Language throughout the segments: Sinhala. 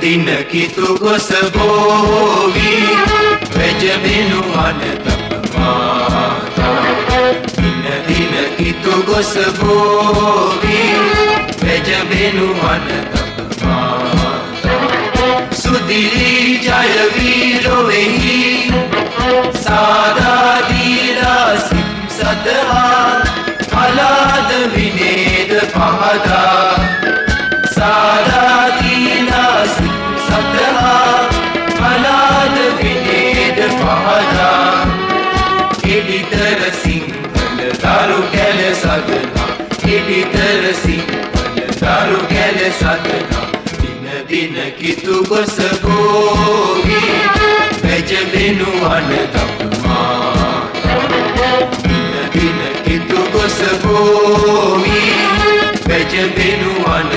දින කිතු ගොස බෝවි වෙජ වෙනුවන තපමාතා දින කිතු ගොස බෝවි වෙජ වෙනුවන තපමාතා සුදිරි ජය වීරොවෙහි සාදා දීලා සිත් සදහා අලාද විනේද පහදා සාදා දීලා සිත් සදහා අලාද විනේද පහදා එඩිතර සිංහල දරු කැල සදනා එඩිතර සිංහල දරු කැල සදනා දින කිතු ගොස බෝවි වෙජ වෙනුවන තපමාතා දින කිතු ගොස බෝවි වෙජ වෙනුවන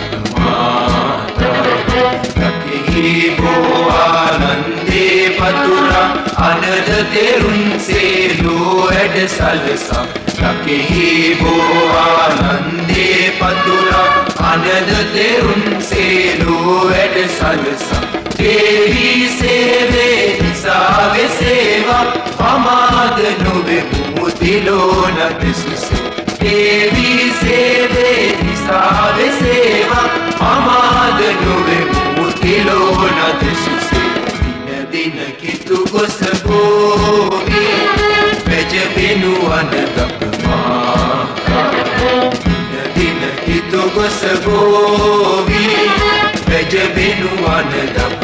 තපමාතා කකෙහි බෝ ආනන්දේ පතුරා අනද තෙරුන් සේලෝ ඇඩ සලසා කකෙහි බෝ ආනන්දේ පතුරා අනද තෙරුන් සේලෝ ඇඩ සලසා දේවී සේවේ නිසාවේ සේවා පමාද නොවෙමු තිලෝන දෙසුසේ දේවී සේවේ නිසාවේ සේවා පමාද නොවෙමු තිලෝන දෙසුසේ දින කිතු ගොස බෝවි වෙජ වෙනුවන තපමාතා දින කිතු ගොස බෝවි වෙජ වෙනුවන